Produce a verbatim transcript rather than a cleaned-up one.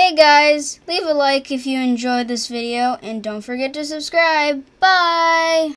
Hey guys, leave a like if you enjoyed this video and don't forget to subscribe. Bye!